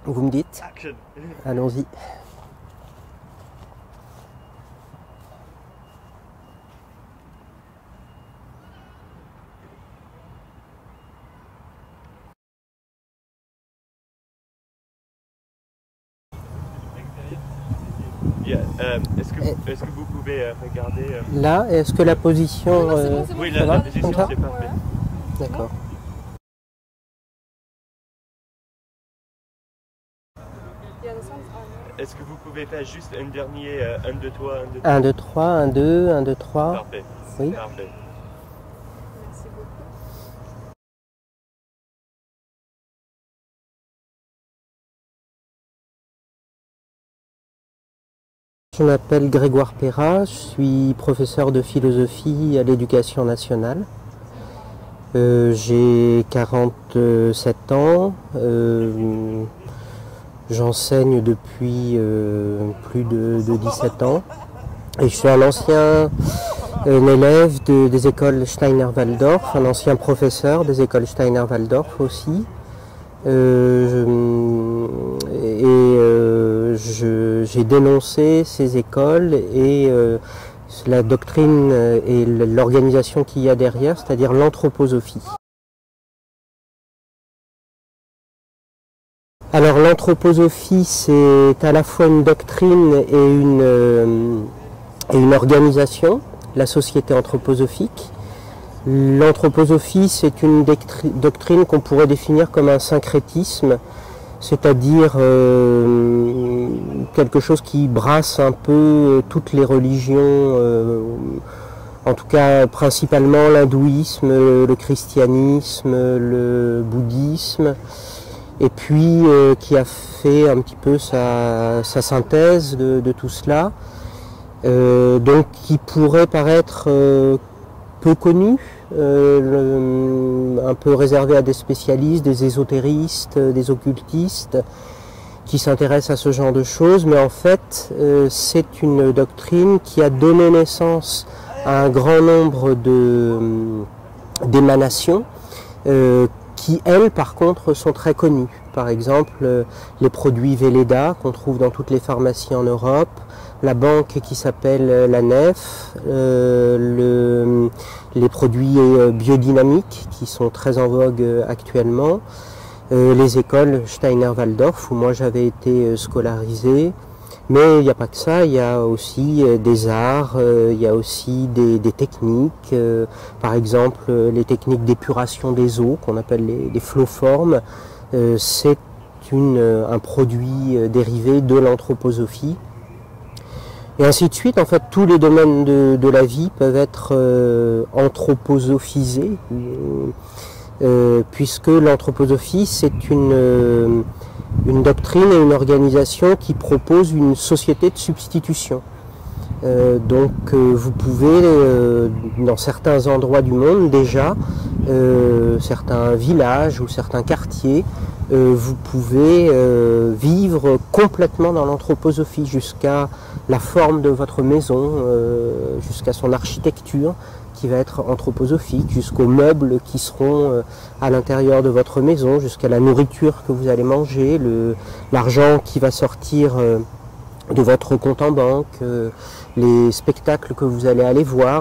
Vous me dites? Action. Allons-y. Yeah. Est-ce que vous pouvez regarder Là, est-ce que la position... Non, c'est bon, Oui, ça va, la position, comme ça c'est parfait. D'accord. Est-ce que vous pouvez faire juste un dernier 1, 2, 3, 1, 2, 3 1, 2, 3, 1, 2, 1, 2, 3. Parfait. Oui. Parfait. Merci beaucoup. Je m'appelle Grégoire Perrat, je suis professeur de philosophie à l'Éducation nationale. J'ai 47 ans, j'enseigne depuis plus de 17 ans et je suis un ancien élève des écoles Steiner-Waldorf, un ancien professeur des écoles Steiner-Waldorf aussi. J'ai dénoncé ces écoles et la doctrine et l'organisation qu'il y a derrière, c'est-à-dire l'anthroposophie. Alors l'anthroposophie, c'est à la fois une doctrine et une organisation, la société anthroposophique. L'anthroposophie, c'est une doctrine qu'on pourrait définir comme un syncrétisme, c'est-à-dire quelque chose qui brasse un peu toutes les religions, en tout cas principalement l'hindouisme, le christianisme, le bouddhisme, et puis qui a fait un petit peu sa synthèse de tout cela, donc qui pourrait paraître peu connu, un peu réservé à des spécialistes, des ésotéristes, des occultistes qui s'intéressent à ce genre de choses, mais en fait c'est une doctrine qui a donné naissance à un grand nombre d'émanations qui, elles, par contre, sont très connues. Par exemple, les produits Velleda qu'on trouve dans toutes les pharmacies en Europe, la banque qui s'appelle la Nef, les produits biodynamiques qui sont très en vogue actuellement, les écoles Steiner-Waldorf où moi j'avais été scolarisé. Mais il n'y a pas que ça, il y a aussi des arts, il y a aussi des techniques, par exemple les techniques d'épuration des eaux qu'on appelle les flow-formes, c'est un produit dérivé de l'anthroposophie. Et ainsi de suite, en fait, tous les domaines de la vie peuvent être anthroposophisés, puisque l'anthroposophie, c'est une doctrine et une organisation qui propose une société de substitution. Donc vous pouvez, dans certains endroits du monde déjà, certains villages ou certains quartiers, vous pouvez vivre complètement dans l'anthroposophie, jusqu'à la forme de votre maison, jusqu'à son architecture qui va être anthroposophique, jusqu'aux meubles qui seront à l'intérieur de votre maison, jusqu'à la nourriture que vous allez manger, l'argent qui va sortir de votre compte en banque, les spectacles que vous allez aller voir.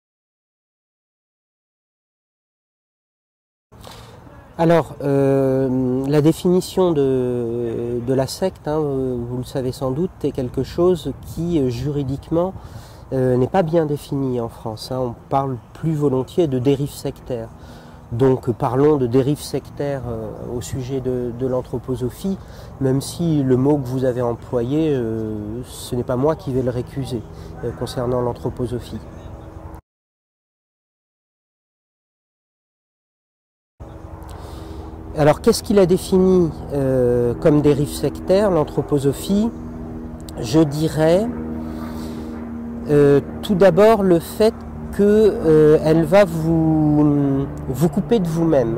Alors, la définition de la secte, hein, vous le savez sans doute, est quelque chose qui, juridiquement, n'est pas bien défini en France. Hein. On parle plus volontiers de dérive sectaire. Donc parlons de dérive sectaire au sujet de l'anthroposophie, même si le mot que vous avez employé, ce n'est pas moi qui vais le récuser concernant l'anthroposophie. Alors qu'est-ce qu'il a défini comme dérive sectaire, l'anthroposophie? Je dirais tout d'abord le fait qu'elle va vous couper de vous-même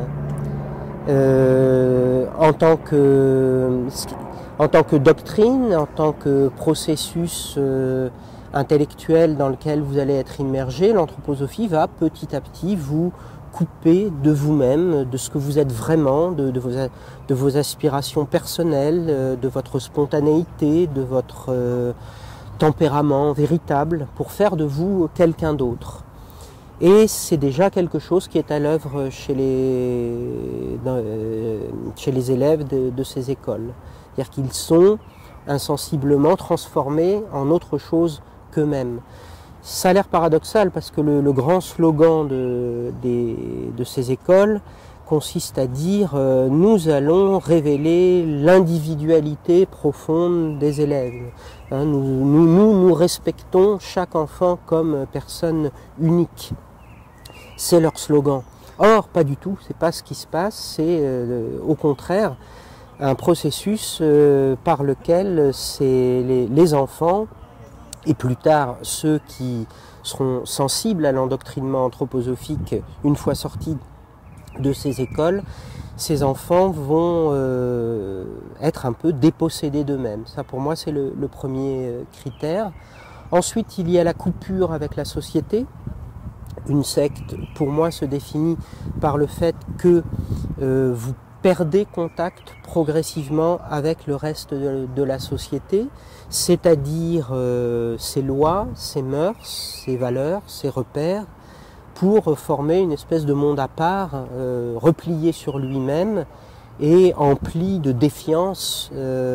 en tant que doctrine, en tant que processus intellectuel dans lequel vous allez être immergé. L'anthroposophie va petit à petit vous couper de vous-même, de ce que vous êtes vraiment, de vos aspirations personnelles, de votre spontanéité, de votre tempérament véritable, pour faire de vous quelqu'un d'autre. Et c'est déjà quelque chose qui est à l'œuvre chez les élèves de ces écoles. C'est-à-dire qu'ils sont insensiblement transformés en autre chose qu'eux-mêmes. Ça a l'air paradoxal parce que le grand slogan de ces écoles consiste à dire nous allons révéler l'individualité profonde des élèves. Hein, nous respectons chaque enfant comme personne unique. C'est leur slogan. Or, pas du tout, c'est pas ce qui se passe, c'est au contraire un processus par lequel les enfants, et plus tard ceux qui seront sensibles à l'endoctrinement anthroposophique une fois sortis de ces écoles, ces enfants vont être un peu dépossédés d'eux-mêmes. Ça pour moi c'est le premier critère. Ensuite il y a la coupure avec la société. Une secte pour moi se définit par le fait que vous perdez contact progressivement avec le reste de la société, c'est-à-dire ses lois, ses mœurs, ses valeurs, ses repères, pour former une espèce de monde à part, replié sur lui-même et empli de défiance,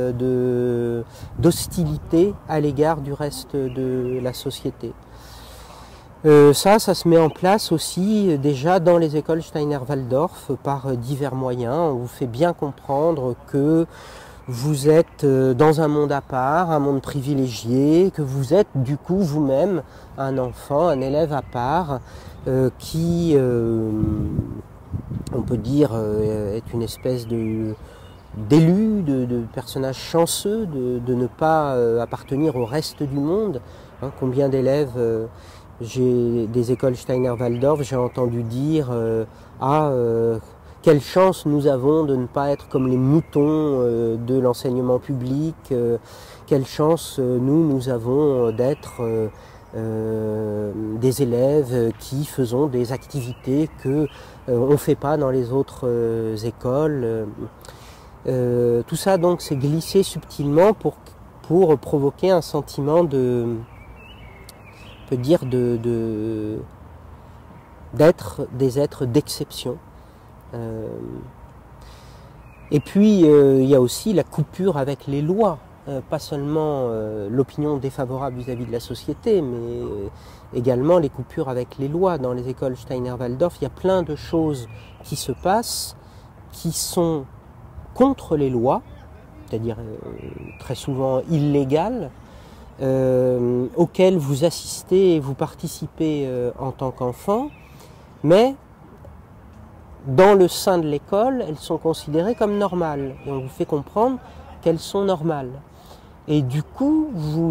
d'hostilité à l'égard du reste de la société. Ça se met en place aussi déjà dans les écoles Steiner-Waldorf par divers moyens. On vous fait bien comprendre que vous êtes dans un monde à part, un monde privilégié, que vous êtes du coup vous-même un enfant, un élève à part qui, on peut dire, est une espèce d'élu, de personnage chanceux, de ne pas appartenir au reste du monde. Hein, combien d'élèves j'ai des écoles Steiner-Waldorf, j'ai entendu dire quelle chance nous avons de ne pas être comme les moutons de l'enseignement public, quelle chance nous avons d'être des élèves qui faisons des activités que on ne fait pas dans les autres écoles. Tout ça donc c'est glissé subtilement pour provoquer un sentiment peut dire d'être des êtres d'exception. Et puis il y a aussi la coupure avec les lois, pas seulement l'opinion défavorable vis-à-vis de la société, mais également les coupures avec les lois. Dans les écoles Steiner-Waldorf, il y a plein de choses qui se passent qui sont contre les lois, c'est-à-dire très souvent illégales, auxquelles vous assistez et vous participez en tant qu'enfant, mais dans le sein de l'école, elles sont considérées comme normales. Et on vous fait comprendre qu'elles sont normales. Et du coup, vous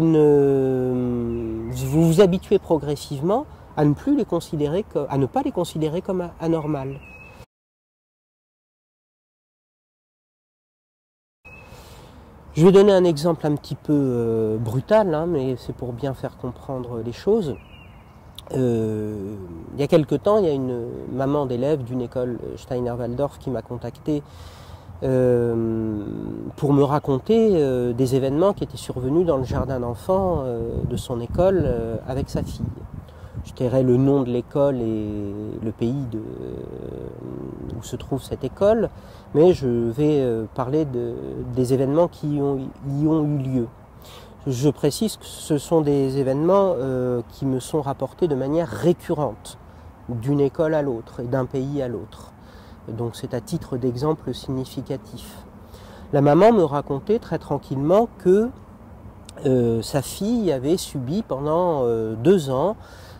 vous habituez progressivement à ne pas les considérer comme anormales. Je vais donner un exemple un petit peu brutal, hein, mais c'est pour bien faire comprendre les choses. Il y a quelque temps, il y a une maman d'élève d'une école Steiner-Waldorf qui m'a contacté pour me raconter des événements qui étaient survenus dans le jardin d'enfants de son école avec sa fille. Je tairai le nom de l'école et le pays où se trouve cette école, mais je vais parler des événements qui y ont eu lieu. Je précise que ce sont des événements qui me sont rapportés de manière récurrente, d'une école à l'autre et d'un pays à l'autre. Donc c'est à titre d'exemple significatif. La maman me racontait très tranquillement que sa fille avait subi pendant 2 ans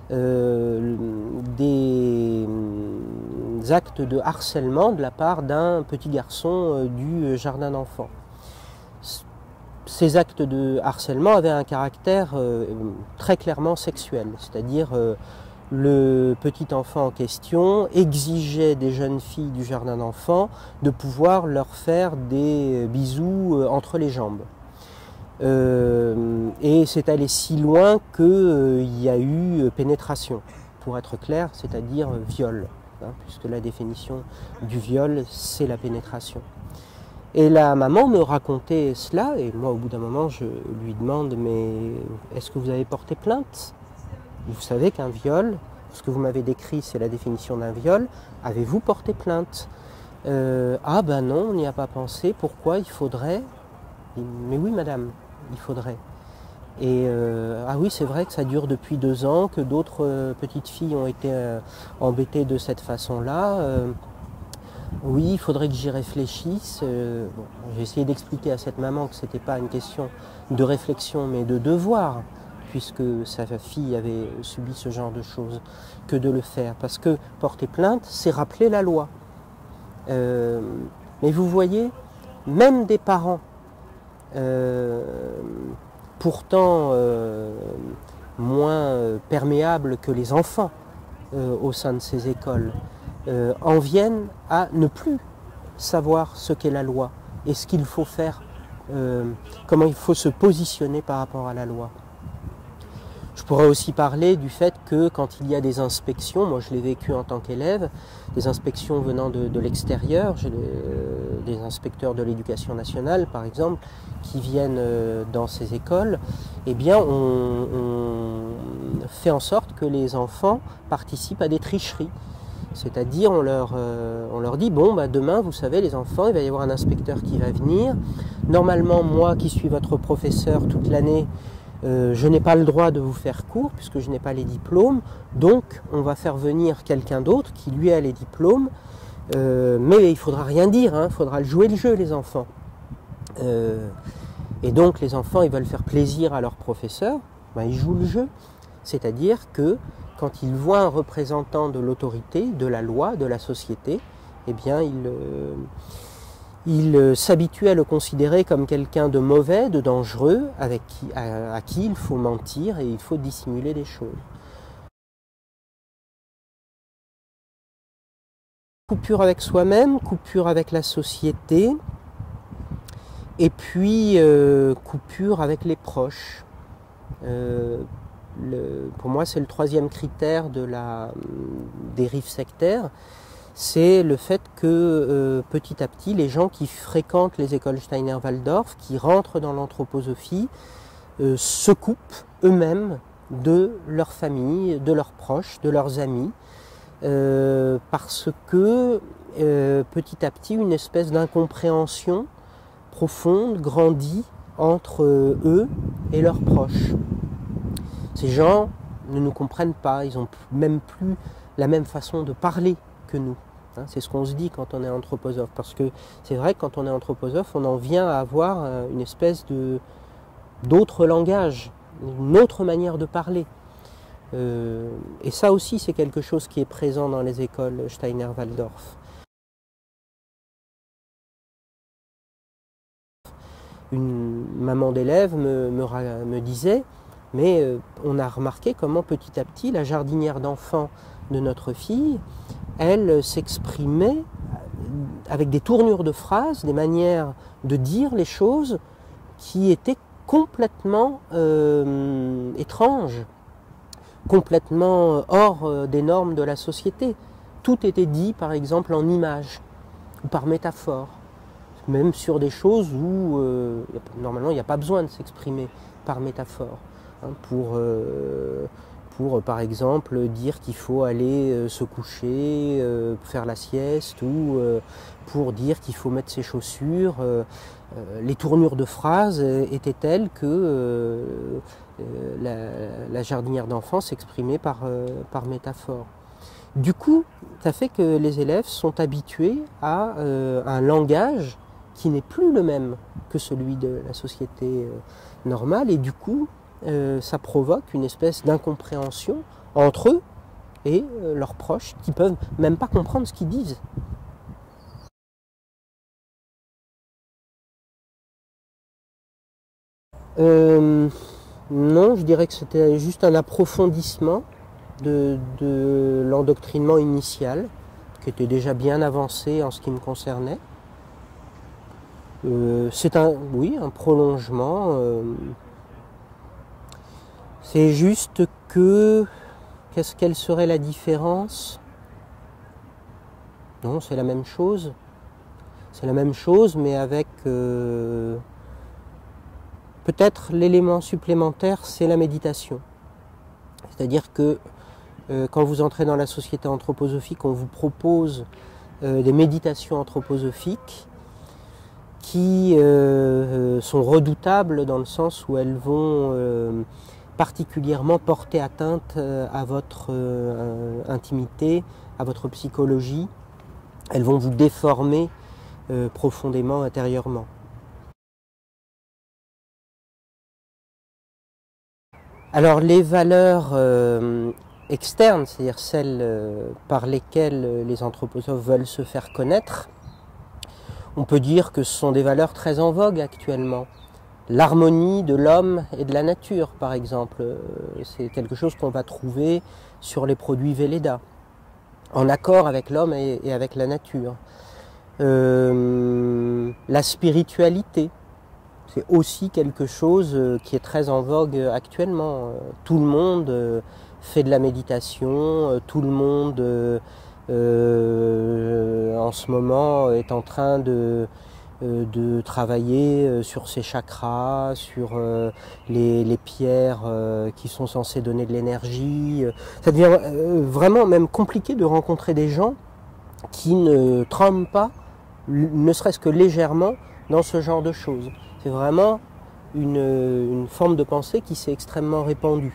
des actes de harcèlement de la part d'un petit garçon du jardin d'enfants. Ces actes de harcèlement avaient un caractère très clairement sexuel, c'est-à-dire le petit enfant en question exigeait des jeunes filles du jardin d'enfants de pouvoir leur faire des bisous entre les jambes. Et c'est allé si loin qu'il y a eu pénétration, pour être clair, c'est-à-dire viol. hein, puisque la définition du viol, c'est la pénétration. Et la maman me racontait cela, et moi au bout d'un moment je lui demande, mais est-ce que vous avez porté plainte? Vous savez qu'un viol, ce que vous m'avez décrit c'est la définition d'un viol, avez-vous porté plainte? Ah ben non, on n'y a pas pensé, pourquoi? Il faudrait? Mais oui madame, il faudrait. Et ah oui, c'est vrai que ça dure depuis 2 ans, que d'autres petites filles ont été embêtées de cette façon-là. Oui, il faudrait que j'y réfléchisse. Bon, j'ai essayé d'expliquer à cette maman que ce n'était pas une question de réflexion, mais de devoir, puisque sa fille avait subi ce genre de choses, que de le faire. Parce que porter plainte, c'est rappeler la loi. Mais vous voyez, même des parents, pourtant moins perméables que les enfants au sein de ces écoles, en viennent à ne plus savoir ce qu'est la loi et ce qu'il faut faire, comment il faut se positionner par rapport à la loi. Je pourrais aussi parler du fait que quand il y a des inspections, moi je l'ai vécu en tant qu'élève, des inspections venant de l'extérieur, des inspecteurs de l'éducation nationale par exemple, qui viennent dans ces écoles, eh bien on fait en sorte que les enfants participent à des tricheries. C'est-à-dire on leur dit, bon bah demain vous savez les enfants, il va y avoir un inspecteur qui va venir. Normalement moi qui suis votre professeur toute l'année, je n'ai pas le droit de vous faire cours puisque je n'ai pas les diplômes, donc on va faire venir quelqu'un d'autre qui lui a les diplômes, mais il ne faudra rien dire, il faudra jouer le jeu les enfants. Et donc les enfants ils veulent faire plaisir à leur professeur, ben, ils jouent le jeu, c'est-à-dire que quand ils voient un représentant de l'autorité, de la loi, de la société, eh bien ils s'habituent à le considérer comme quelqu'un de mauvais, de dangereux, à qui il faut mentir et il faut dissimuler des choses. Coupure avec soi-même, coupure avec la société, et puis coupure avec les proches. Pour moi, c'est le 3e critère de la dérive sectaire, c'est le fait que petit à petit, les gens qui fréquentent les écoles Steiner-Waldorf, qui rentrent dans l'anthroposophie, se coupent eux-mêmes de leur famille, de leurs proches, de leurs amis, parce que petit à petit, une espèce d'incompréhension profonde grandit entre eux et leurs proches. Ces gens ne nous comprennent pas, ils n'ont même plus la même façon de parler que nous. C'est ce qu'on se dit quand on est anthroposophe, parce que c'est vrai que quand on est anthroposophe, on en vient à avoir une espèce d'autre langage, une autre manière de parler. Et ça aussi, c'est quelque chose qui est présent dans les écoles Steiner-Waldorf. Une maman d'élève me disait, mais on a remarqué comment petit à petit la jardinière d'enfants de notre fille, elle s'exprimait avec des tournures de phrases, des manières de dire les choses qui étaient complètement étranges, complètement hors des normes de la société. Tout était dit par exemple en images ou par métaphore, même sur des choses où normalement il n'y a pas besoin de s'exprimer par métaphore. Pour par exemple dire qu'il faut aller se coucher, faire la sieste, ou pour dire qu'il faut mettre ses chaussures. Les tournures de phrases étaient telles que la jardinière d'enfants s'exprimait par métaphore. Du coup, ça fait que les élèves sont habitués à un langage qui n'est plus le même que celui de la société normale, et du coup, ça provoque une espèce d'incompréhension entre eux et leurs proches qui ne peuvent même pas comprendre ce qu'ils disent. Non, je dirais que c'était juste un approfondissement de l'endoctrinement initial, qui était déjà bien avancé en ce qui me concernait. C'est un prolongement. C'est juste que, quelle serait la différence? Non, c'est la même chose. C'est la même chose, mais avec peut-être l'élément supplémentaire, c'est la méditation. C'est-à-dire que quand vous entrez dans la société anthroposophique, on vous propose des méditations anthroposophiques qui sont redoutables dans le sens où elles vont particulièrement porter atteinte à votre intimité, à votre psychologie. Elles vont vous déformer profondément intérieurement. Alors les valeurs externes, c'est-à-dire celles par lesquelles les anthroposophes veulent se faire connaître, on peut dire que ce sont des valeurs très en vogue actuellement. L'harmonie de l'homme et de la nature, par exemple, c'est quelque chose qu'on va trouver sur les produits Velleda, en accord avec l'homme et avec la nature. La spiritualité, c'est aussi quelque chose qui est très en vogue actuellement. Tout le monde fait de la méditation, tout le monde en ce moment est en train de travailler sur ses chakras, sur les pierres qui sont censées donner de l'énergie. Ça devient vraiment même compliqué de rencontrer des gens qui ne tremblent pas, ne serait-ce que légèrement, dans ce genre de choses. C'est vraiment une forme de pensée qui s'est extrêmement répandue.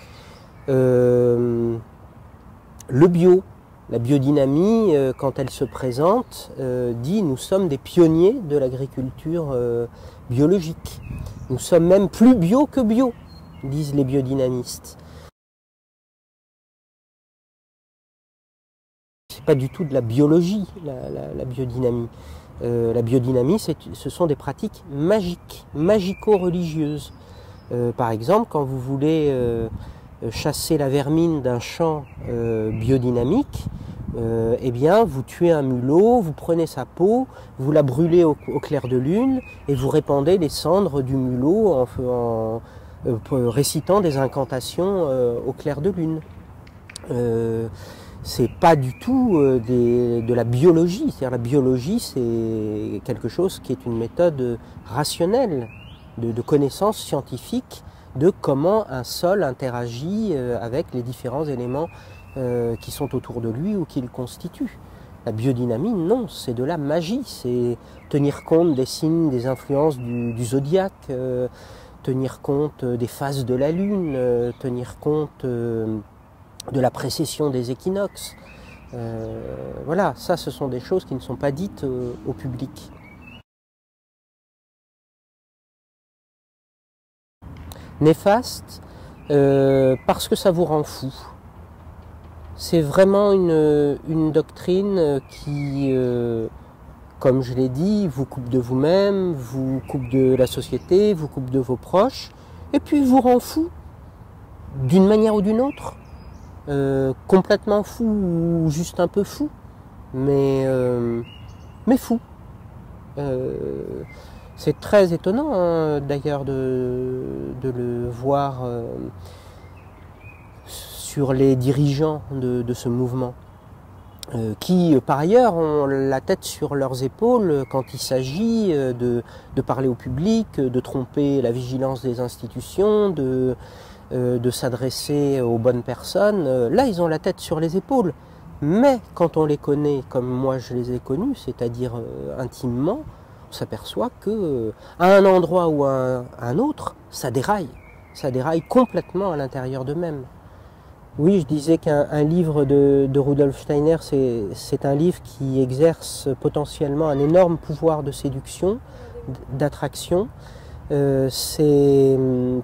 Le bio, la biodynamie, quand elle se présente, dit « nous sommes des pionniers de l'agriculture biologique. Nous sommes même plus bio que bio », disent les biodynamistes. C'est pas du tout de la biologie, la biodynamie. La biodynamie, ce sont des pratiques magiques, magico-religieuses. Par exemple, quand vous voulez chasser la vermine d'un champ biodynamique, eh bien, vous tuez un mulot, vous prenez sa peau, vous la brûlez au clair de lune et vous répandez les cendres du mulot en récitant des incantations au clair de lune. C'est pas du tout de la biologie. C'est-à-dire la biologie, c'est quelque chose qui est une méthode rationnelle de connaissance scientifique de comment un sol interagit avec les différents éléments qui sont autour de lui ou qui le constituent. La biodynamie, non, c'est de la magie. C'est tenir compte des signes, des influences du zodiaque, tenir compte des phases de la lune, tenir compte de la précession des équinoxes. Voilà, ça ce sont des choses qui ne sont pas dites au public. Néfaste, parce que ça vous rend fou. C'est vraiment une doctrine qui, comme je l'ai dit, vous coupe de vous-même, vous coupe de la société, vous coupe de vos proches, et puis vous rend fou, d'une manière ou d'une autre. Complètement fou ou juste un peu fou, mais fou. C'est très étonnant hein, d'ailleurs de le voir sur les dirigeants de ce mouvement, qui par ailleurs ont la tête sur leurs épaules quand il s'agit de parler au public, de tromper la vigilance des institutions, de s'adresser aux bonnes personnes. Là, ils ont la tête sur les épaules. Mais quand on les connaît, comme moi je les ai connus, c'est-à-dire intimement, on s'aperçoit que à un endroit ou à un autre, ça déraille. Ça déraille complètement à l'intérieur d'eux-mêmes. Oui, je disais qu'un livre de Rudolf Steiner, c'est un livre qui exerce potentiellement un énorme pouvoir de séduction, d'attraction. C'est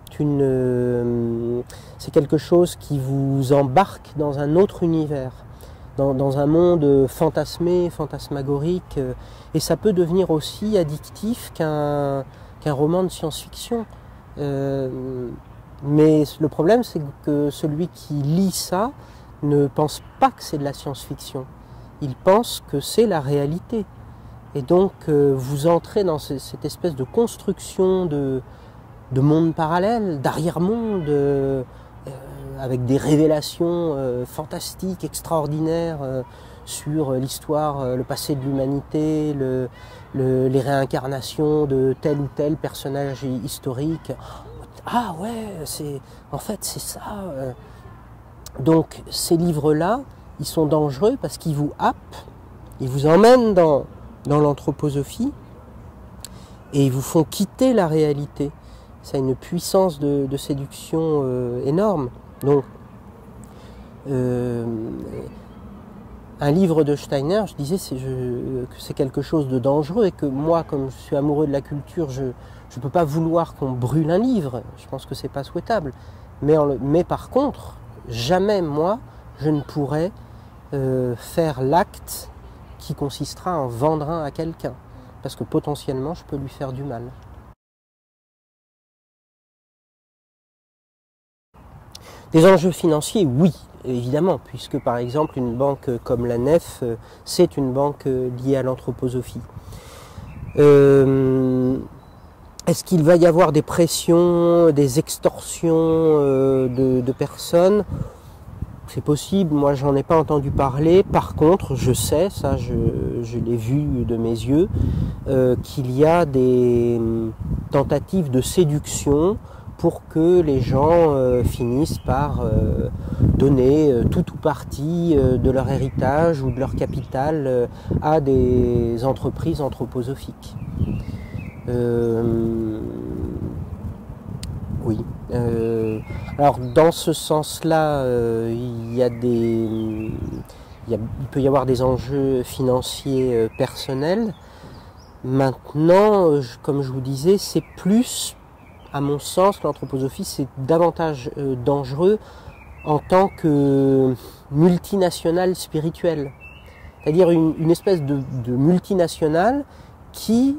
quelque chose qui vous embarque dans un autre univers, dans un monde fantasmé, fantasmagorique, et ça peut devenir aussi addictif qu'un roman de science-fiction. Mais le problème, c'est que celui qui lit ça ne pense pas que c'est de la science-fiction. Il pense que c'est la réalité. Et donc, vous entrez dans cette espèce de construction de monde parallèle, d'arrière-monde, avec des révélations fantastiques, extraordinaires, sur l'histoire, le passé de l'humanité, les réincarnations de tel ou tel personnage historique. Ah ouais, en fait c'est ça. Donc ces livres-là, ils sont dangereux parce qu'ils vous happent, ils vous emmènent dans l'anthroposophie et ils vous font quitter la réalité. Ça a une puissance de séduction énorme. Donc, un livre de Steiner, je disais que c'est quelque chose de dangereux et que moi, comme je suis amoureux de la culture, je ne peux pas vouloir qu'on brûle un livre. Je pense que c'est pas souhaitable. Mais par contre, jamais moi, je ne pourrais faire l'acte qui consistera à en vendre un à quelqu'un. Parce que potentiellement, je peux lui faire du mal. Des enjeux financiers, oui, évidemment, puisque par exemple une banque comme la Nef, c'est une banque liée à l'anthroposophie. Est-ce qu'il va y avoir des pressions, des extorsions de personnes? C'est possible, moi j'en ai pas entendu parler. Par contre, je sais, ça je l'ai vu de mes yeux, qu'il y a des tentatives de séduction pour que les gens finissent par donner tout ou partie de leur héritage ou de leur capital à des entreprises anthroposophiques. Oui. Alors dans ce sens-là, il peut y avoir des enjeux financiers personnels. Maintenant, comme je vous disais, c'est plus, à mon sens, l'anthroposophie, c'est davantage dangereux en tant que multinationale spirituelle. C'est-à-dire une espèce de multinationale qui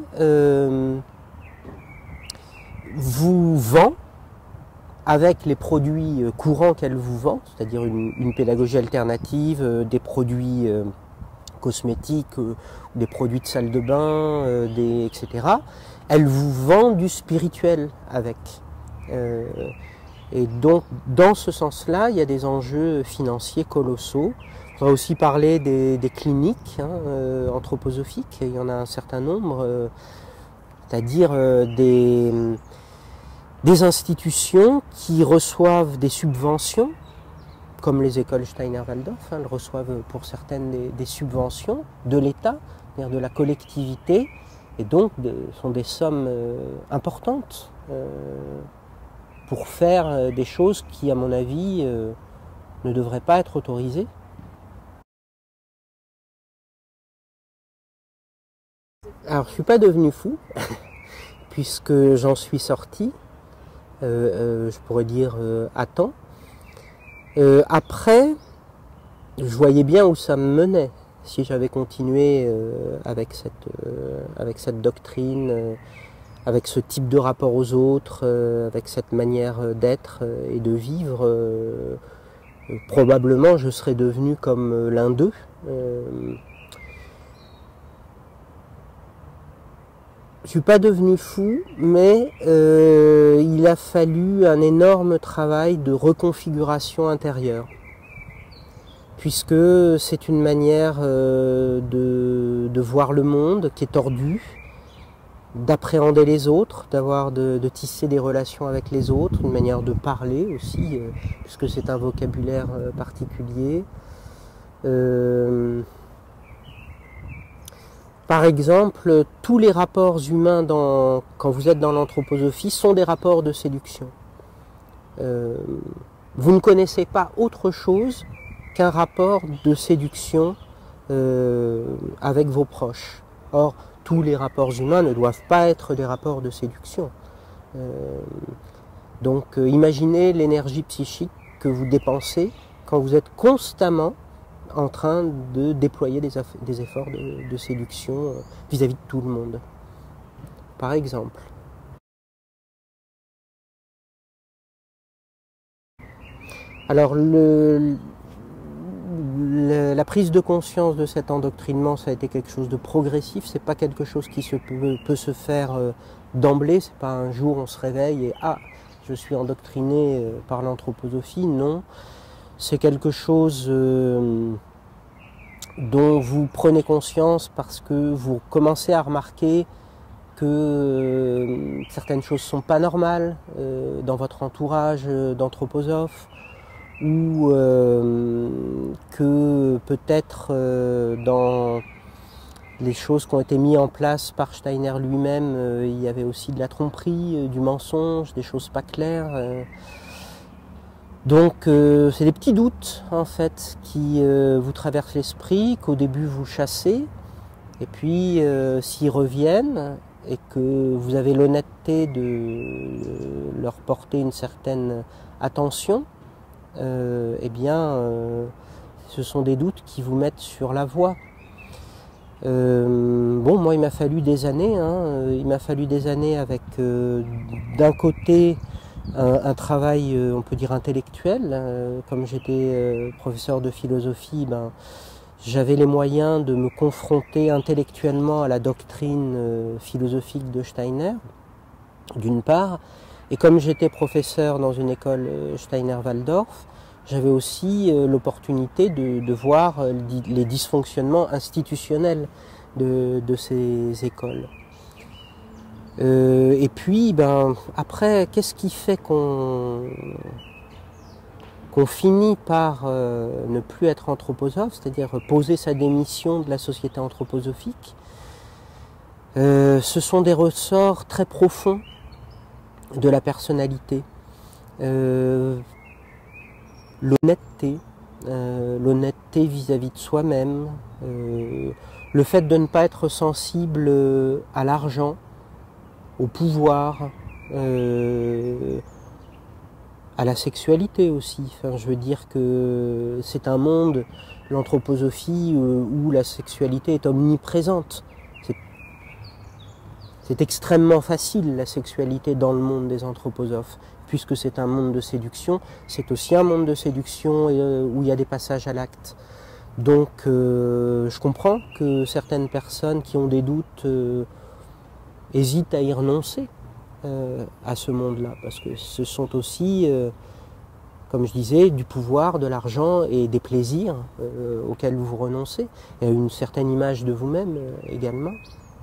vous vend avec les produits courants qu'elle vous vend, c'est-à-dire une pédagogie alternative, des produits cosmétiques, des produits de salle de bain, etc. Elle vous vend du spirituel avec. Et donc, dans ce sens-là, il y a des enjeux financiers colossaux. On va aussi parler des cliniques anthroposophiques. Il y en a un certain nombre, c'est-à-dire des institutions qui reçoivent des subventions, comme les écoles Steiner-Waldorf, elles reçoivent pour certaines des subventions de l'État, c'est-à-dire de la collectivité, et donc sont des sommes importantes pour faire des choses qui, à mon avis, ne devraient pas être autorisées. Alors, je ne suis pas devenu fou, puisque j'en suis sorti, je pourrais dire à temps. Après, je voyais bien où ça me menait. Si j'avais continué avec cette doctrine, avec ce type de rapport aux autres, avec cette manière d'être et de vivre, probablement je serais devenu comme l'un d'eux. Je ne suis pas devenu fou, mais il a fallu un énorme travail de reconfiguration intérieure, puisque c'est une manière de voir le monde qui est tordue, d'appréhender les autres, de tisser des relations avec les autres, une manière de parler aussi, puisque c'est un vocabulaire particulier. Par exemple, tous les rapports humains quand vous êtes dans l'anthroposophie sont des rapports de séduction. Vous ne connaissez pas autre chose qu'un rapport de séduction avec vos proches. Or, tous les rapports humains ne doivent pas être des rapports de séduction. Donc, imaginez l'énergie psychique que vous dépensez quand vous êtes constamment en train de déployer des efforts de séduction vis-à-vis de tout le monde, par exemple. Alors, la prise de conscience de cet endoctrinement, ça a été quelque chose de progressif, c'est pas quelque chose qui peut se faire d'emblée, c'est pas un jour on se réveille et je suis endoctriné par l'anthroposophie, non. C'est quelque chose dont vous prenez conscience parce que vous commencez à remarquer que certaines choses sont pas normales dans votre entourage d'anthroposophes, ou que peut-être dans les choses qui ont été mises en place par Steiner lui-même, il y avait aussi de la tromperie, du mensonge, des choses pas claires. Donc c'est des petits doutes en fait qui vous traversent l'esprit, qu'au début vous chassez, et puis s'ils reviennent et que vous avez l'honnêteté de leur porter une certaine attention, eh bien ce sont des doutes qui vous mettent sur la voie. Bon, moi il m'a fallu des années, il m'a fallu des années avec d'un côté un travail, on peut dire intellectuel. Comme j'étais professeur de philosophie, j'avais les moyens de me confronter intellectuellement à la doctrine philosophique de Steiner, d'une part, et comme j'étais professeur dans une école Steiner-Waldorf, j'avais aussi l'opportunité de voir les dysfonctionnements institutionnels de ces écoles. Et puis, après, qu'est-ce qui fait qu'on finit par ne plus être anthroposophe, c'est-à-dire poser sa démission de la société anthroposophique? Ce sont des ressorts très profonds de la personnalité. L'honnêteté, l'honnêteté vis-à-vis de soi-même, le fait de ne pas être sensible à l'argent, au pouvoir, à la sexualité aussi. Enfin, je veux dire que c'est un monde, l'anthroposophie, où la sexualité est omniprésente. C'est extrêmement facile, la sexualité dans le monde des anthroposophes, puisque c'est un monde de séduction. C'est aussi un monde de séduction où il y a des passages à l'acte. Donc je comprends que certaines personnes qui ont des doutes hésitent à y renoncer à ce monde-là, parce que ce sont aussi, comme je disais, du pouvoir, de l'argent et des plaisirs auxquels vous renoncez, et à une certaine image de vous-même également.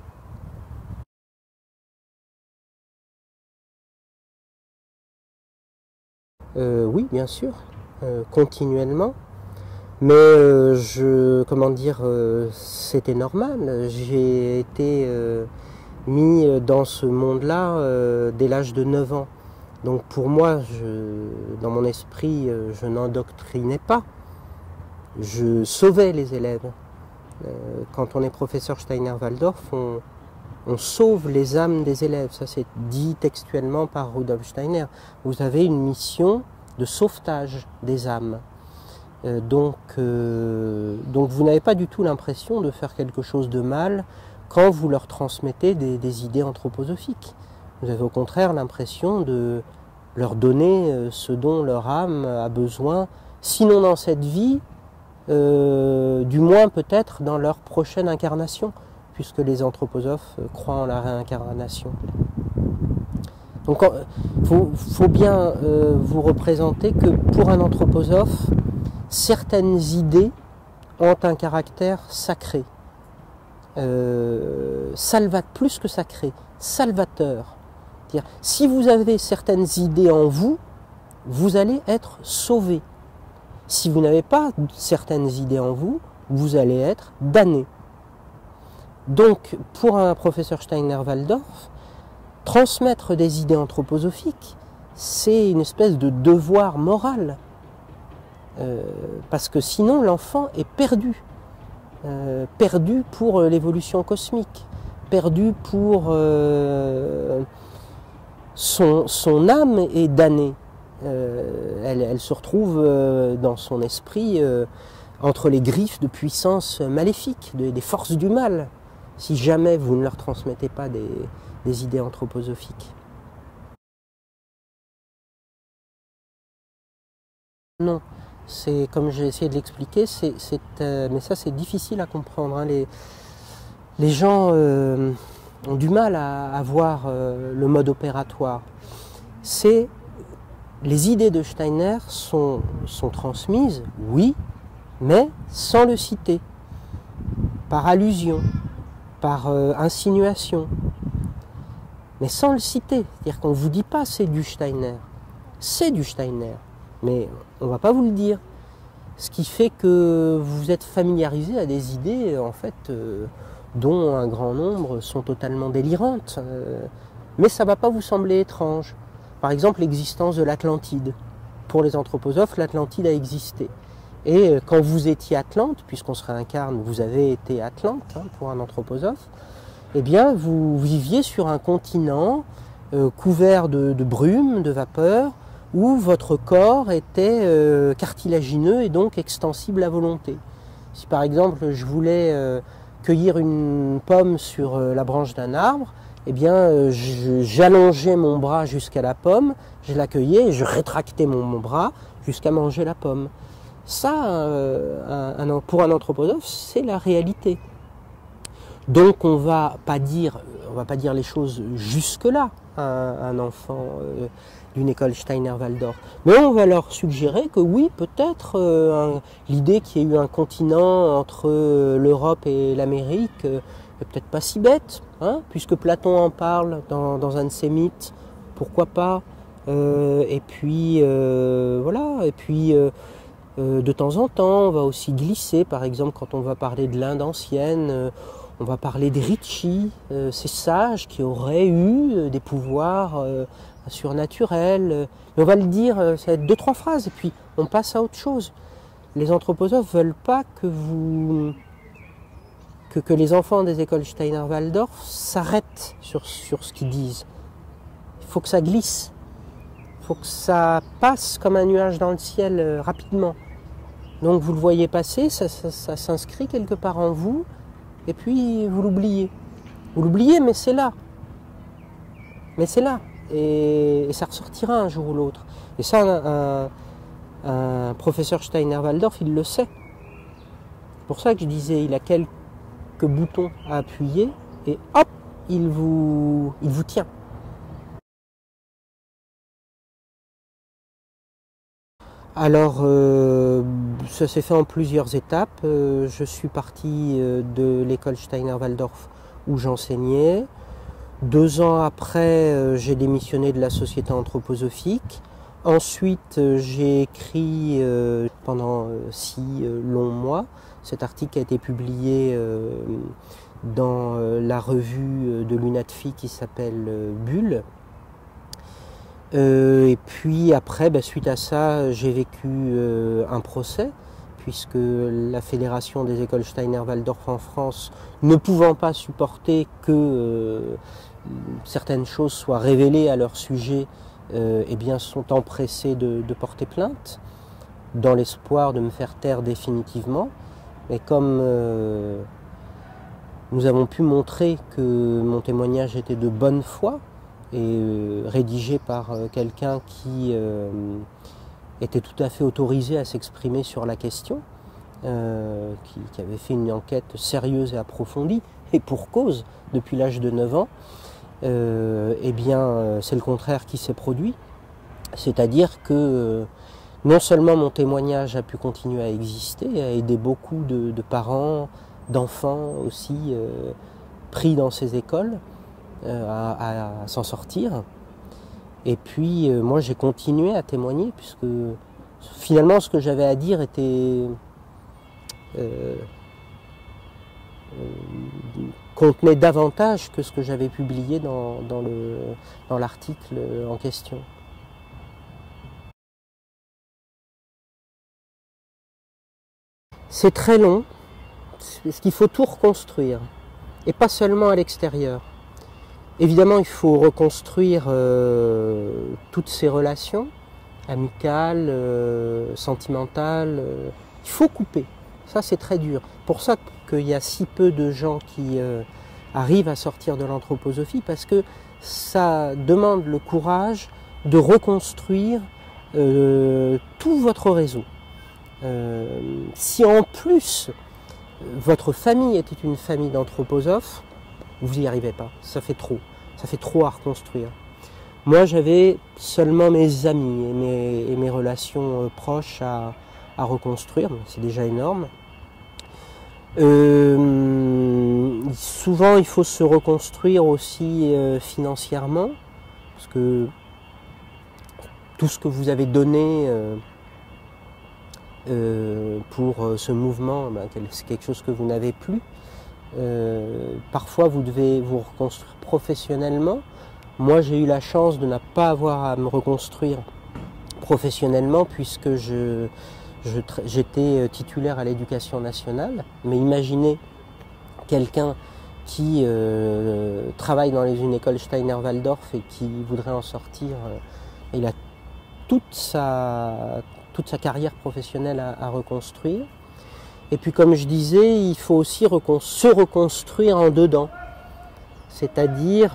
Oui, bien sûr, continuellement, mais comment dire, c'était normal. J'ai été mis dans ce monde-là dès l'âge de 9 ans. Donc pour moi, dans mon esprit, je n'endoctrinais pas, je sauvais les élèves. Quand on est professeur Steiner-Waldorf, on sauve les âmes des élèves. Ça, c'est dit textuellement par Rudolf Steiner. Vous avez une mission de sauvetage des âmes. Donc vous n'avez pas du tout l'impression de faire quelque chose de mal quand vous leur transmettez des idées anthroposophiques. Vous avez au contraire l'impression de leur donner ce dont leur âme a besoin, sinon dans cette vie, du moins peut-être dans leur prochaine incarnation, puisque les anthroposophes croient en la réincarnation. Donc faut bien vous représenter que pour un anthroposophe, certaines idées ont un caractère sacré, plus que sacré, salvateur. C'est-à-dire, si vous avez certaines idées en vous, vous allez être sauvé. Si vous n'avez pas certaines idées en vous, vous allez être damné. Donc, pour un professeur Steiner-Waldorf, transmettre des idées anthroposophiques, c'est une espèce de devoir moral. Parce que sinon, l'enfant est perdu. Perdu pour l'évolution cosmique. Perdu pour... son âme est damnée. Elle se retrouve dans son esprit entre les griffes de puissances maléfiques, des forces du mal, si jamais vous ne leur transmettez pas des idées anthroposophiques. Non, c'est comme j'ai essayé de l'expliquer, mais ça c'est difficile à comprendre. Les gens ont du mal à voir le mode opératoire. Les idées de Steiner sont transmises, oui, mais sans le citer. par allusion, par insinuation, mais sans le citer. C'est-à-dire qu'on ne vous dit pas c'est du Steiner. C'est du Steiner, mais on ne va pas vous le dire. Ce qui fait que vous êtes familiarisé à des idées, en fait, dont un grand nombre sont totalement délirantes. Mais ça ne va pas vous sembler étrange. Par exemple, l'existence de l'Atlantide. Pour les anthroposophes, l'Atlantide a existé. Et quand vous étiez Atlante, puisqu'on se réincarne, vous avez été Atlante, hein, pour un anthroposophe, eh bien, vous viviez sur un continent couvert de brume, de vapeur, où votre corps était cartilagineux et donc extensible à volonté. Si par exemple je voulais cueillir une pomme sur la branche d'un arbre, eh bien j'allongeais mon bras jusqu'à la pomme, je la cueillais et je rétractais mon bras jusqu'à manger la pomme. Ça, pour un anthroposophe, c'est la réalité. Donc on va pas dire les choses jusque-là à un enfant d'une école Steiner-Waldorf. Mais on va leur suggérer que oui, peut-être l'idée qu'il y ait eu un continent entre l'Europe et l'Amérique n'est peut-être pas si bête, hein, puisque Platon en parle dans un de ses mythes, pourquoi pas. Et puis voilà, et puis de temps en temps, on va aussi glisser, par exemple quand on va parler de l'Inde ancienne, on va parler des Rishi, ces sages qui auraient eu des pouvoirs surnaturels. Mais on va le dire, ça va être 2-3 phrases, et puis on passe à autre chose. Les anthroposophes ne veulent pas que les enfants des écoles Steiner-Waldorf s'arrêtent sur ce qu'ils disent. Il faut que ça glisse. Il faut que ça passe comme un nuage dans le ciel rapidement. Donc vous le voyez passer, ça s'inscrit quelque part en vous, et puis vous l'oubliez. Vous l'oubliez, mais c'est là. Mais c'est là. Et ça ressortira un jour ou l'autre. Et ça, un professeur Steiner-Waldorf, il le sait. C'est pour ça que je disais, il a quelques boutons à appuyer, et hop, il vous tient. Alors, ça s'est fait en plusieurs étapes. Je suis parti de l'école Steiner-Waldorf où j'enseignais. 2 ans après, j'ai démissionné de la Société anthroposophique. Ensuite, j'ai écrit pendant 6 longs mois. Cet article a été publié dans la revue de l'UNATFI qui s'appelle Bulle. Et puis après, suite à ça, j'ai vécu un procès, puisque la Fédération des écoles Steiner-Waldorf en France, ne pouvant pas supporter que certaines choses soient révélées à leur sujet, eh bien sont empressés de porter plainte, dans l'espoir de me faire taire définitivement. Mais comme nous avons pu montrer que mon témoignage était de bonne foi, et rédigé par quelqu'un qui était tout à fait autorisé à s'exprimer sur la question, qui avait fait une enquête sérieuse et approfondie, et pour cause, depuis l'âge de 9 ans, eh bien c'est le contraire qui s'est produit. C'est-à-dire que non seulement mon témoignage a pu continuer à exister, a aidé beaucoup de parents, d'enfants aussi pris dans ces écoles, à s'en sortir. Et puis moi j'ai continué à témoigner, puisque finalement ce que j'avais à dire était contenait davantage que ce que j'avais publié dans l'article en question. C'est très long, parce qu'il faut tout reconstruire, et pas seulement à l'extérieur. Évidemment, il faut reconstruire toutes ces relations, amicales, sentimentales. Il faut couper. Ça, c'est très dur. Pour ça qu'il y a si peu de gens qui arrivent à sortir de l'anthroposophie, parce que ça demande le courage de reconstruire tout votre réseau. Si en plus votre famille était une famille d'anthroposophes, vous n'y arrivez pas, ça fait trop à reconstruire. Moi j'avais seulement mes amis et mes relations proches à reconstruire, c'est déjà énorme. souvent, il faut se reconstruire aussi financièrement, parce que tout ce que vous avez donné pour ce mouvement, c'est quelque chose que vous n'avez plus. Parfois, vous devez vous reconstruire professionnellement. Moi, j'ai eu la chance de ne pas avoir à me reconstruire professionnellement, puisque j'étais titulaire à l'Éducation nationale. Mais imaginez quelqu'un qui travaille dans une école Steiner-Waldorf et qui voudrait en sortir. Il a toute sa carrière professionnelle à reconstruire. Et puis, comme je disais, il faut aussi se reconstruire en dedans. C'est-à-dire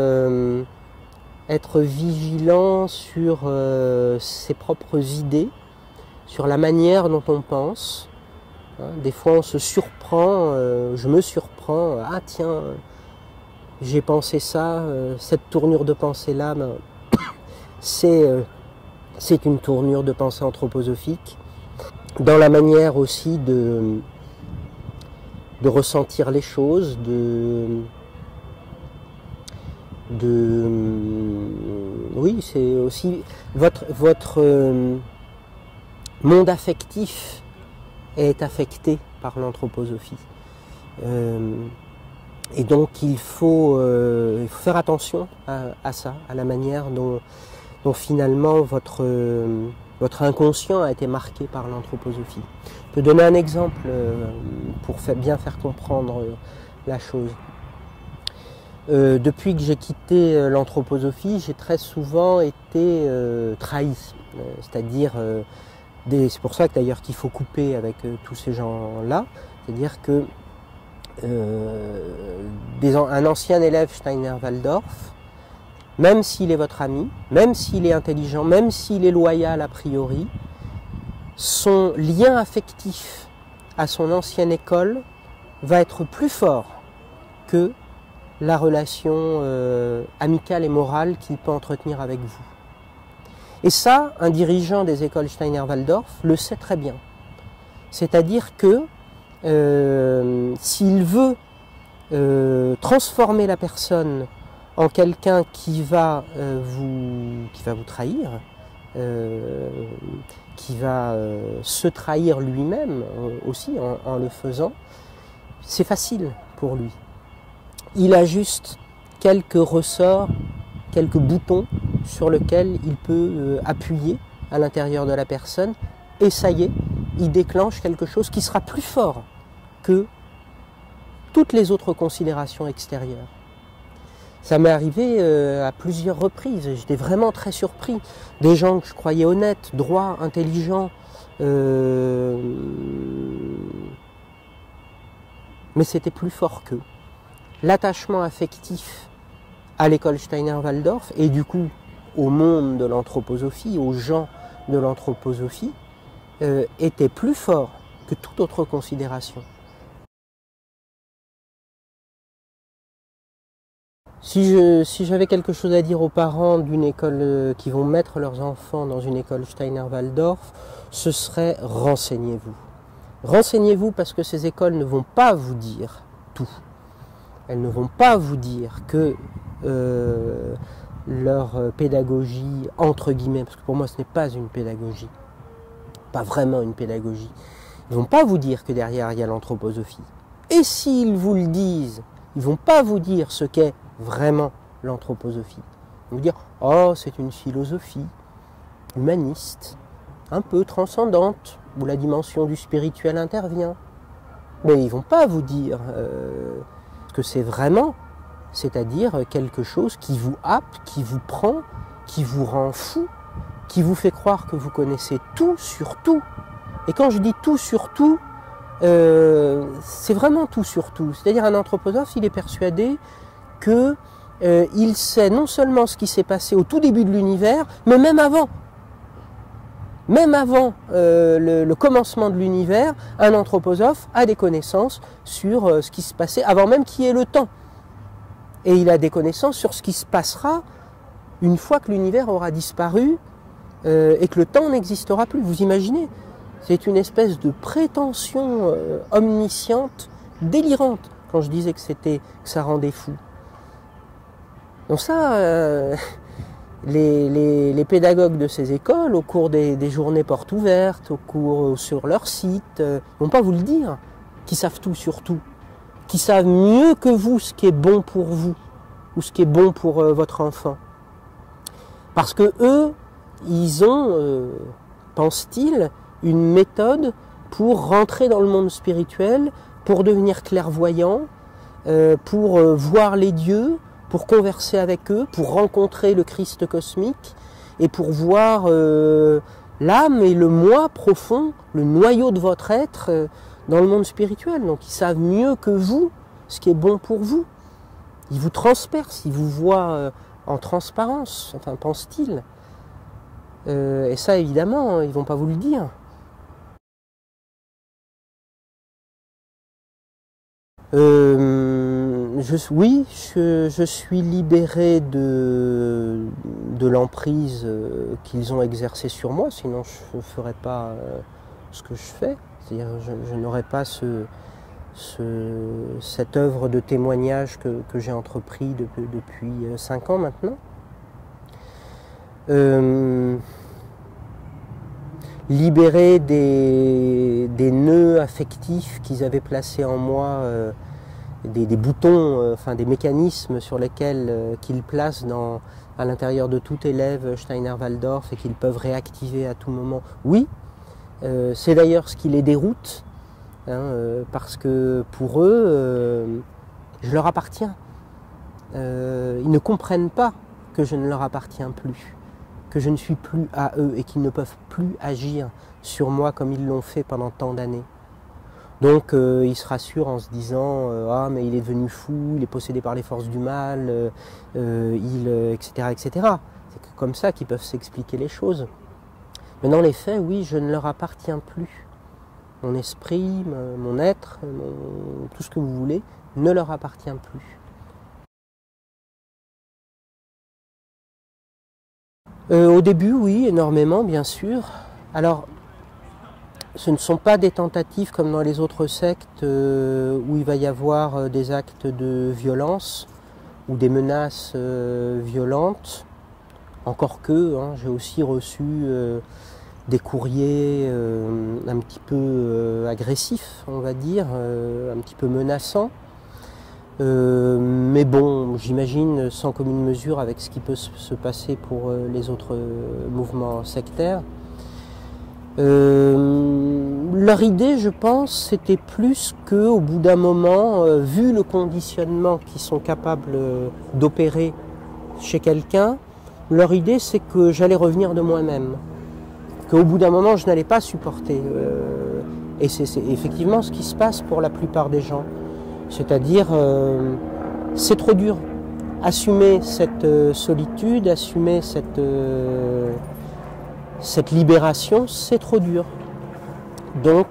être vigilant sur ses propres idées, sur la manière dont on pense. Des fois, on se surprend, je me surprends, ah tiens, j'ai pensé ça, cette tournure de pensée-là, c'est une tournure de pensée anthroposophique. Dans la manière aussi de ressentir les choses, oui, c'est aussi votre monde affectif est affecté par l'anthroposophie. Et donc il faut faire attention à ça, à la manière dont finalement votre inconscient a été marqué par l'anthroposophie. Je peux donner un exemple pour bien faire comprendre la chose. Depuis que j'ai quitté l'anthroposophie, j'ai très souvent été trahi. C'est-à-dire, c'est pour ça que d'ailleurs qu'il faut couper avec tous ces gens-là. C'est-à-dire que un ancien élève Steiner-Waldorf, même s'il est votre ami, même s'il est intelligent, même s'il est loyal a priori, son lien affectif à son ancienne école va être plus fort que la relation amicale et morale qu'il peut entretenir avec vous. Et ça, un dirigeant des écoles Steiner-Waldorf le sait très bien. C'est-à-dire que s'il veut transformer la personne en quelqu'un qui va vous trahir, qui va se trahir lui-même aussi en le faisant, c'est facile pour lui. Il a juste quelques ressorts, quelques boutons sur lesquels il peut appuyer à l'intérieur de la personne, et ça y est, il déclenche quelque chose qui sera plus fort que toutes les autres considérations extérieures. Ça m'est arrivé à plusieurs reprises, j'étais vraiment très surpris. Des gens que je croyais honnêtes, droits, intelligents, mais c'était plus fort qu'eux. L'attachement affectif à l'école Steiner-Waldorf et du coup au monde de l'anthroposophie, aux gens de l'anthroposophie, était plus fort que toute autre considération. Si j'avais quelque chose à dire aux parents d'une école qui vont mettre leurs enfants dans une école Steiner-Waldorf, ce serait renseignez-vous. Renseignez-vous parce que ces écoles ne vont pas vous dire tout. Elles ne vont pas vous dire que leur pédagogie, entre guillemets, parce que pour moi ce n'est pas une pédagogie, pas vraiment une pédagogie, ils ne vont pas vous dire que derrière il y a l'anthroposophie. Et s'ils vous le disent, ils ne vont pas vous dire ce qu'est vraiment l'anthroposophie. Ils vont vous dire « Oh, c'est une philosophie humaniste, un peu transcendante, où la dimension du spirituel intervient. » Mais ils ne vont pas vous dire que c'est vraiment, c'est-à-dire quelque chose qui vous happe, qui vous prend, qui vous rend fou, qui vous fait croire que vous connaissez tout sur tout. Et quand je dis tout sur tout, c'est vraiment tout sur tout. C'est-à-dire un anthroposophe, il est persuadé que il sait non seulement ce qui s'est passé au tout début de l'univers, mais même avant. Même avant le commencement de l'univers, un anthroposophe a des connaissances sur ce qui se passait avant même qu'il y ait le temps. Et il a des connaissances sur ce qui se passera une fois que l'univers aura disparu et que le temps n'existera plus. Vous imaginez ? C'est une espèce de prétention omnisciente, délirante. quand je disais que ça rendait fou. Donc ça, les pédagogues de ces écoles, au cours des journées portes ouvertes, sur leur site, vont pas vous le dire, qui savent tout sur tout, qui savent mieux que vous ce qui est bon pour vous, ou ce qui est bon pour votre enfant. Parce que eux, ils ont, pensent-ils, une méthode pour rentrer dans le monde spirituel, pour devenir clairvoyant, pour voir les dieux, pour converser avec eux, pour rencontrer le Christ cosmique et pour voir l'âme et le moi profond, le noyau de votre être dans le monde spirituel. Donc ils savent mieux que vous ce qui est bon pour vous. Ils vous transpercent, ils vous voient en transparence, enfin pense-t-il. Et ça évidemment, ils ne vont pas vous le dire. Oui, je suis libéré de l'emprise qu'ils ont exercée sur moi, sinon je ne ferais pas ce que je fais. C'est-à-dire je n'aurais pas cette œuvre de témoignage que j'ai entrepris depuis 5 ans maintenant. Libéré des nœuds affectifs qu'ils avaient placés en moi, des boutons, enfin des mécanismes sur lesquels qu'ils placent à l'intérieur de tout élève Steiner-Waldorf et qu'ils peuvent réactiver à tout moment. Oui, c'est d'ailleurs ce qui les déroute, parce que pour eux, je leur appartiens. Ils ne comprennent pas que je ne leur appartiens plus, que je ne suis plus à eux et qu'ils ne peuvent plus agir sur moi comme ils l'ont fait pendant tant d'années. Donc ils se rassurent en se disant « Ah, mais il est devenu fou, il est possédé par les forces du mal, etc. etc. » C'est comme ça qu'ils peuvent s'expliquer les choses. Mais dans les faits, oui, je ne leur appartiens plus. Mon esprit, mon être, tout ce que vous voulez, ne leur appartient plus. Au début, oui, énormément, bien sûr. Alors, ce ne sont pas des tentatives comme dans les autres sectes où il va y avoir des actes de violence ou des menaces violentes. Encore que, j'ai aussi reçu des courriers un petit peu agressifs, on va dire, un petit peu menaçants. Mais bon, j'imagine sans commune mesure avec ce qui peut se passer pour les autres mouvements sectaires. Leur idée, je pense, c'était plus qu'au bout d'un moment, vu le conditionnement qu'ils sont capables d'opérer chez quelqu'un, leur idée c'est que j'allais revenir de moi-même. Qu'au bout d'un moment, je n'allais pas supporter. Et c'est effectivement ce qui se passe pour la plupart des gens. C'est-à-dire, c'est trop dur. Assumer cette solitude, assumer cette libération, c'est trop dur. Donc,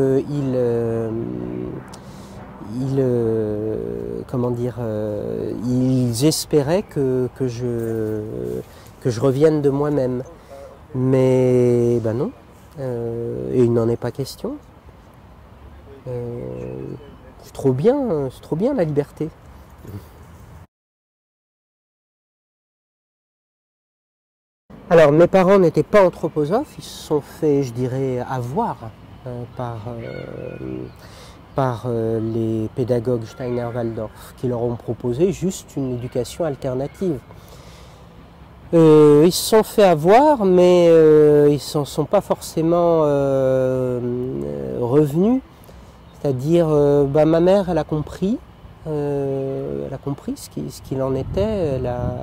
ils espéraient que je revienne de moi-même. Mais ben non, et il n'en est pas question. C'est trop bien la liberté. Alors mes parents n'étaient pas anthroposophes, ils se sont fait, je dirais, avoir par les pédagogues Steiner-Waldorf qui leur ont proposé juste une éducation alternative. Ils se sont fait avoir, mais ils s'en sont pas forcément revenus. C'est-à-dire, ma mère, elle a compris ce qu'il en était.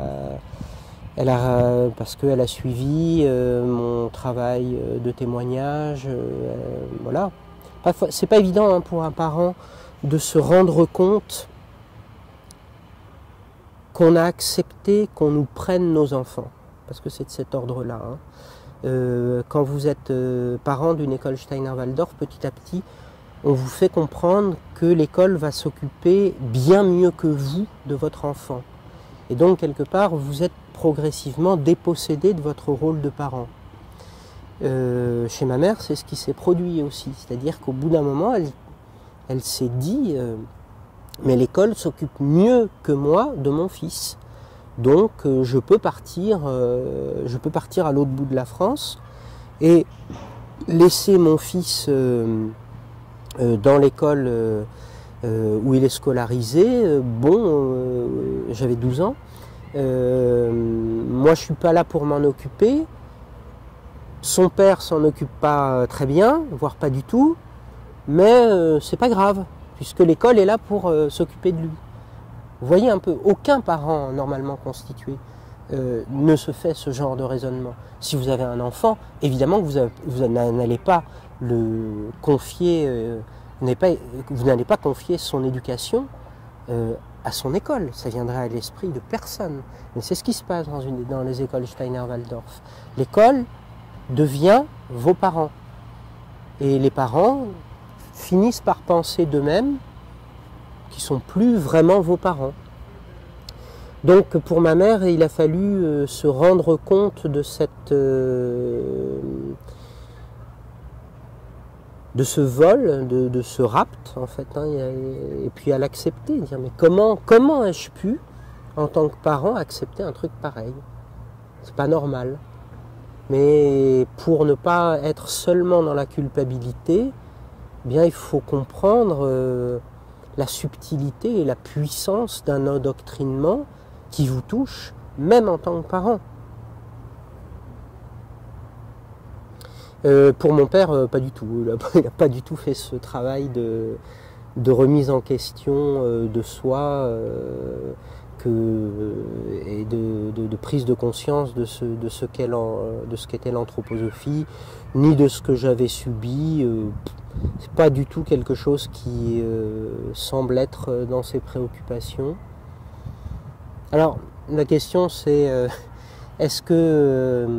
Parce qu'elle a suivi mon travail de témoignage. Voilà. C'est pas évident pour un parent de se rendre compte qu'on a accepté qu'on nous prenne nos enfants, parce que c'est de cet ordre-là. Quand vous êtes parent d'une école Steiner-Waldorf, petit à petit, on vous fait comprendre que l'école va s'occuper bien mieux que vous de votre enfant. Et donc, quelque part, vous êtes progressivement dépossédé de votre rôle de parent. Chez ma mère, c'est ce qui s'est produit aussi. C'est-à-dire qu'au bout d'un moment, elle s'est dit Mais l'école s'occupe mieux que moi de mon fils. Donc je peux partir à l'autre bout de la France et laisser mon fils dans l'école où il est scolarisé. J'avais 12 ans. Moi je suis pas là pour m'en occuper. Son père s'en occupe pas très bien, voire pas du tout. Mais c'est pas grave, puisque l'école est là pour s'occuper de lui. Vous voyez un peu, aucun parent normalement constitué ne se fait ce genre de raisonnement. Si vous avez un enfant, évidemment que vous n'allez pas le confier, vous n'allez pas confier son éducation à son école. Ça viendrait à l'esprit de personne. Mais c'est ce qui se passe dans les écoles Steiner-Waldorf. L'école devient vos parents. Et les parents finissent par penser d'eux-mêmes qui sont plus vraiment vos parents. Donc pour ma mère, il a fallu se rendre compte de de ce vol, de ce rapt en fait, hein, et puis à l'accepter, dire mais comment ai-je pu en tant que parent accepter un truc pareil? C'est pas normal. Mais pour ne pas être seulement dans la culpabilité, eh bien il faut comprendre la subtilité et la puissance d'un endoctrinement qui vous touche, même en tant que parent. Pour mon père, pas du tout. Il n'a pas du tout fait ce travail de remise en question de soi et de prise de conscience de ce qu'était l'anthroposophie, ni de ce que j'avais subi. C'est pas du tout quelque chose qui semble être dans ses préoccupations. Alors, la question c'est est-ce que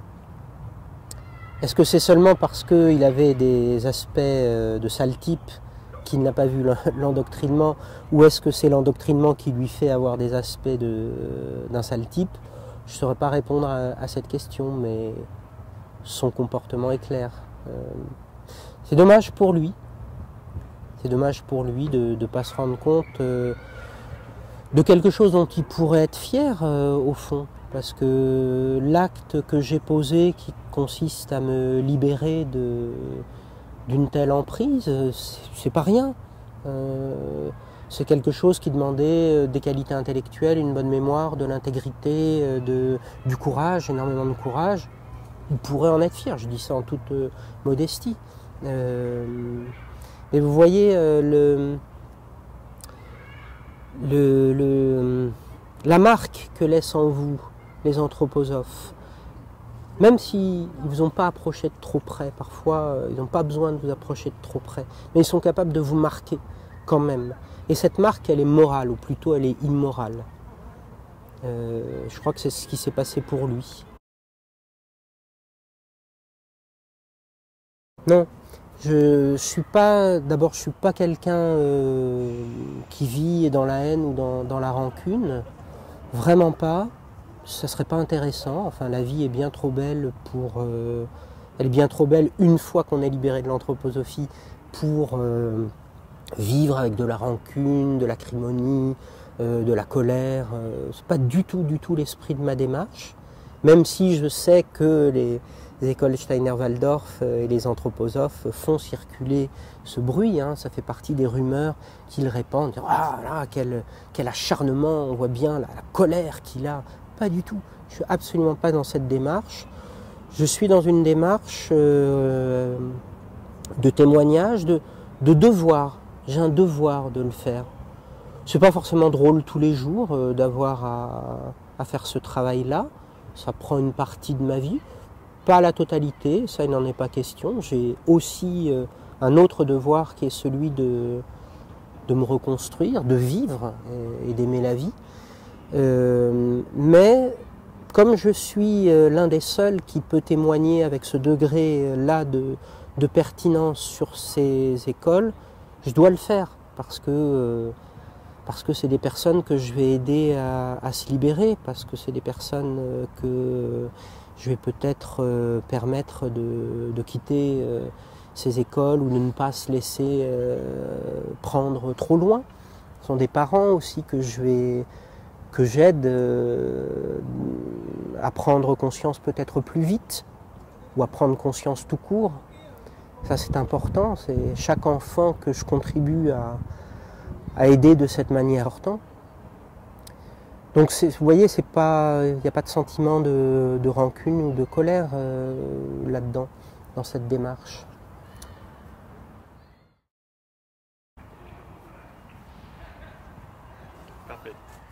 c'est seulement parce qu'il avait des aspects de sale type qu'il n'a pas vu l'endoctrinement, ou est-ce que c'est l'endoctrinement qui lui fait avoir des aspects d'un sale type? Je ne saurais pas répondre à cette question, mais son comportement est clair. C'est dommage pour lui. C'est dommage pour lui de ne pas se rendre compte de quelque chose dont il pourrait être fier au fond. Parce que l'acte que j'ai posé, qui consiste à me libérer d'une telle emprise, c'est pas rien. C'est quelque chose qui demandait des qualités intellectuelles, une bonne mémoire, de l'intégrité, du courage, énormément de courage. Il pourrait en être fier, je dis ça en toute modestie. Mais vous voyez, la marque que laissent en vous les anthroposophes, même s'ils ne vous ont pas approché de trop près, parfois ils n'ont pas besoin de vous approcher de trop près, mais ils sont capables de vous marquer quand même. Et cette marque, elle est morale, ou plutôt elle est immorale. Je crois que c'est ce qui s'est passé pour lui. Non, je suis pas quelqu'un qui vit dans la haine ou dans la rancune, vraiment pas. Ça serait pas intéressant. Enfin, la vie est bien trop belle elle est bien trop belle une fois qu'on est libéré de l'anthroposophie pour vivre avec de la rancune, de l'acrimonie, de la colère. C'est pas du tout l'esprit de ma démarche. Même si je sais que les écoles Steiner-Waldorf et les anthroposophes font circuler ce bruit, hein, ça fait partie des rumeurs qu'ils répandent. Ah là, quel acharnement, on voit bien la colère qu'il a. Pas du tout. Je suis absolument pas dans cette démarche. Je suis dans une démarche de témoignage, de devoir. J'ai un devoir de le faire. C'est pas forcément drôle tous les jours d'avoir à faire ce travail-là. Ça prend une partie de ma vie. Pas la totalité, ça il n'en est pas question. J'ai aussi un autre devoir qui est celui de me reconstruire, de vivre et d'aimer la vie. Mais comme je suis l'un des seuls qui peut témoigner avec ce degré-là de pertinence sur ces écoles, je dois le faire parce que c'est des personnes que je vais aider à se libérer, parce que c'est des personnes que je vais peut-être permettre de quitter ces écoles ou de ne pas se laisser prendre trop loin. Ce sont des parents aussi que j'aide à prendre conscience peut-être plus vite, ou à prendre conscience tout court. Ça c'est important, c'est chaque enfant que je contribue à aider de cette manière important. Donc vous voyez, il n'y a pas de sentiment de rancune ou de colère là-dedans, dans cette démarche. Parfait.